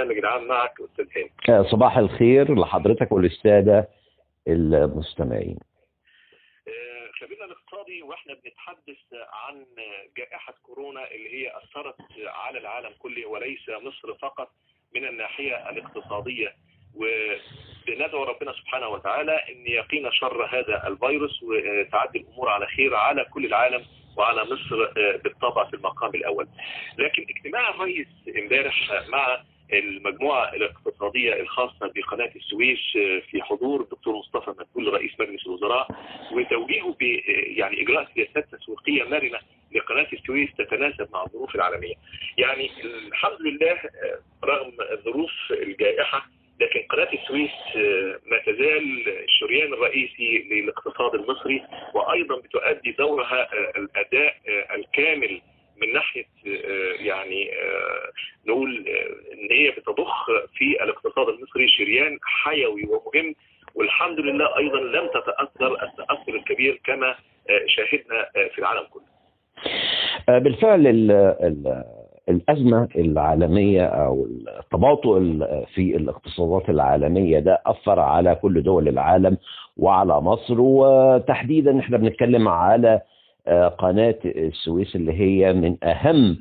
البرنامج العام معك أستاذ هاني. صباح الخير لحضرتك والسادة المستمعين. خبيرنا الاقتصادي واحنا بنتحدث عن جائحة كورونا اللي هي أثرت على العالم كله وليس مصر فقط من الناحية الاقتصادية، وندعو ربنا سبحانه وتعالى أن يقينا شر هذا الفيروس وتعدي الأمور على خير على كل العالم وعلى مصر بالطبع في المقام الأول. لكن اجتماع الرئيس امبارح مع المجموعة الاقتصادية الخاصة بقناة السويس في حضور الدكتور مصطفى مدبولي رئيس مجلس الوزراء وتوجيهه يعني إجراء سياسات تسويقية مرنة لقناة السويس تتناسب مع الظروف العالمية. يعني الحمد لله رغم ظروف الجائحة لكن قناة السويس ما تزال الشريان الرئيسي للاقتصاد المصري، وأيضا بتؤدي دورها الأداء الكامل من ناحية يعني نقول ان هي بتضخ في الاقتصاد المصري شريان حيوي ومهم، والحمد لله ايضا لم تتأثر التأثر الكبير كما شاهدنا في العالم كله. بالفعل الأزمة العالمية أو التباطؤ في الاقتصادات العالمية ده أثر على كل دول العالم وعلى مصر، وتحديدا احنا بنتكلم على قناة السويس اللي هي من أهم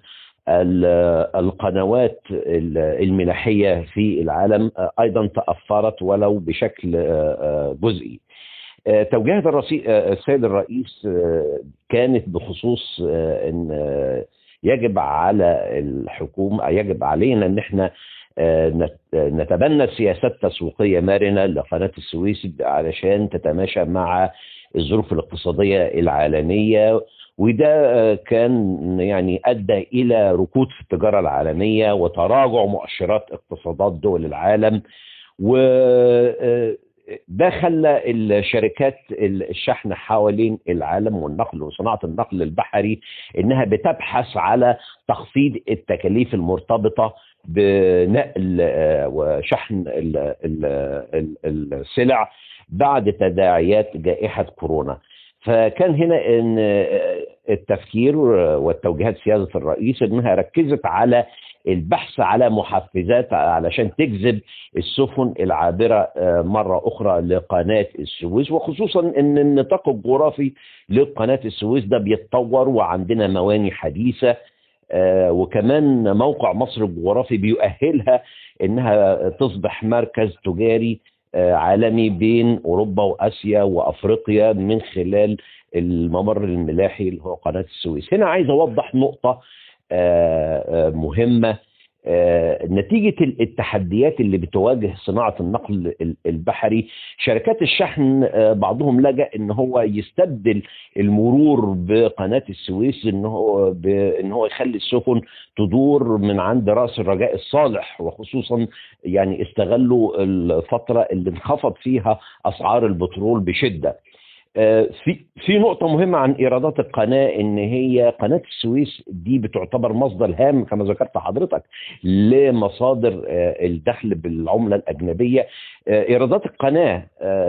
القنوات الملاحية في العالم، أيضا تأثرت ولو بشكل جزئي. توجيهات السيد الرئيس كانت بخصوص أن يجب على الحكومة، يجب علينا أن احنا نتبنى سياسات تسويقية مرنة لقناة السويس علشان تتماشى مع الظروف الاقتصادية العالمية، وده كان يعني أدى إلى ركود في التجارة العالمية وتراجع مؤشرات اقتصادات دول العالم، وده خلى الشركات الشحن حوالين العالم والنقل وصناعة النقل البحري إنها بتبحث على تخفيض التكاليف المرتبطة بنقل وشحن السلع بعد تداعيات جائحة كورونا. فكان هنا ان التفكير والتوجيهات سيادة الرئيس انها ركزت على البحث على محفزات علشان تجذب السفن العابرة مرة اخرى لقناة السويس، وخصوصا ان النطاق الجغرافي لقناة السويس ده بيتطور وعندنا مواني حديثة، وكمان موقع مصر الجغرافي بيؤهلها انها تصبح مركز تجاري عالمي بين أوروبا وآسيا وأفريقيا من خلال الممر الملاحي اللي هو قناة السويس. هنا عايز أوضح نقطة مهمة. نتيجة التحديات اللي بتواجه صناعة النقل البحري، شركات الشحن بعضهم لجأ ان هو يستبدل المرور بقناة السويس ان هو يخلي السفن تدور من عند رأس الرجاء الصالح، وخصوصا يعني استغلوا الفترة اللي انخفض فيها اسعار البترول بشدة. في نقطة مهمة عن إيرادات القناة، إن هي قناة السويس دي بتعتبر مصدر هام كما ذكرت حضرتك لمصادر الدخل بالعملة الأجنبية. إيرادات القناة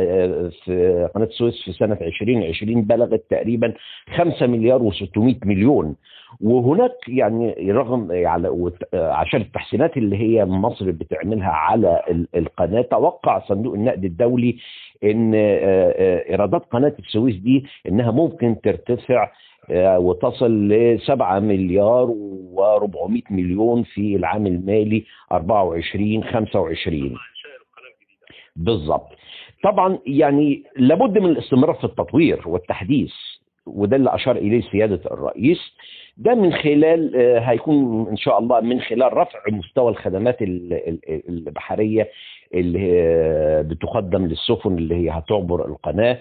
في قناة السويس في سنة 2020 بلغت تقريبا 5 مليار و600 مليون، وهناك يعني رغم عشان التحسينات اللي هي مصر بتعملها على القناة، توقع صندوق النقد الدولي ان ايرادات قناة السويس دي انها ممكن ترتفع وتصل ل7 مليار و400 مليون في العام المالي 24-25 بالضبط. طبعا يعني لابد من الاستمرار في التطوير والتحديث، وده اللي اشار اليه سيادة الرئيس، ده من خلال هيكون ان شاء الله من خلال رفع مستوى الخدمات البحرية اللي بتقدم للسفن اللي هي هتعبر القناة،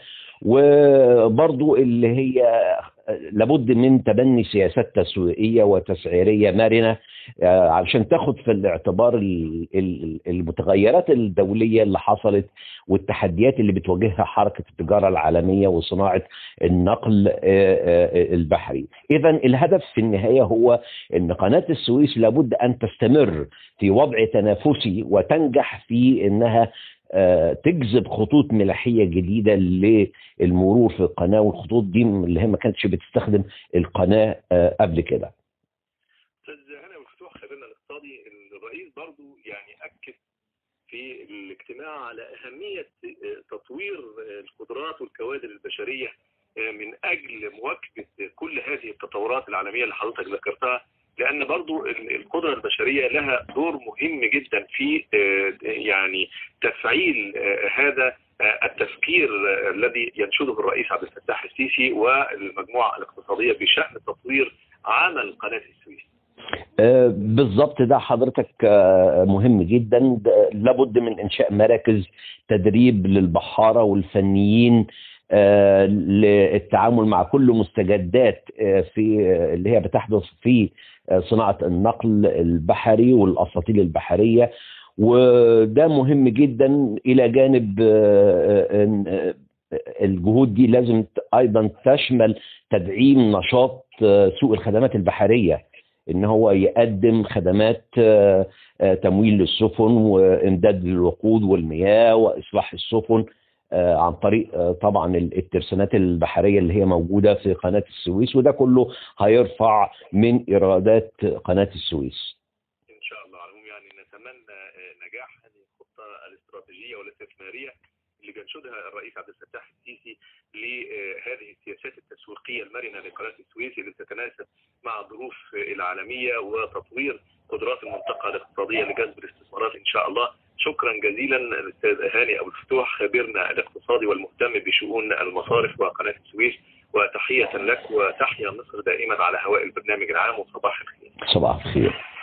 وبرضو اللي هي لابد من تبني سياسات تسويقية وتسعيرية مرنة علشان تاخد في الاعتبار المتغيرات الدولية اللي حصلت والتحديات اللي بتواجهها حركة التجارة العالمية وصناعة النقل البحري. إذا الهدف في النهاية هو أن قناة السويس لابد أن تستمر في وضع تنافسي وتنجح في أنها تجذب خطوط ملاحية جديدة للمرور في القناة، والخطوط دي اللي هي ما كانتش بتستخدم القناة قبل كده. أستاذ هاني مفتوح خبيرنا الاقتصادي، الرئيس برضو يعني أكد في الاجتماع على أهمية تطوير القدرات والكوادر البشرية من أجل مواكبة كل هذه التطورات العالمية اللي حضرتك ذكرتها، لأن برضو القدرة البشرية لها دور مهم جدا في يعني تفعيل هذا التفكير الذي ينشده الرئيس عبد الفتاح السيسي والمجموعة الاقتصادية بشأن تطوير عمل قناة السويس. بالضبط، ده حضرتك مهم جدا. لابد من إنشاء مراكز تدريب للبحارة والفنيين للتعامل مع كل مستجدات في اللي هي بتحدث في صناعة النقل البحري والأساطيل البحرية، وده مهم جدا. إلى جانب الجهود دي لازم أيضا تشمل تدعيم نشاط سوق الخدمات البحرية، ان هو يقدم خدمات تمويل للسفن وامداد للوقود والمياه واصلاح السفن عن طريق طبعا الترسانات البحريه اللي هي موجوده في قناه السويس، وده كله هيرفع من ايرادات قناه السويس. ان شاء الله. على العموم يعني نتمنى نجاح هذه الخطه الاستراتيجيه والاستثماريه اللي بينشدها الرئيس عبد الفتاح السيسي لهذه السياسات التسويقيه المرنه لقناه السويس اللي تتناسب مع الظروف العالميه وتطوير قدرات المنطقه الاقتصاديه لجذب الاستثمارات ان شاء الله. شكرا جزيلا الاستاذ هاني ابو الفتوح خبيرنا الاقتصادي والمهتم بشؤون المصارف وقناه السويس، وتحيه لك وتحيا مصر دائما على هواء البرنامج العام، وصباح الخير. صباح الخير.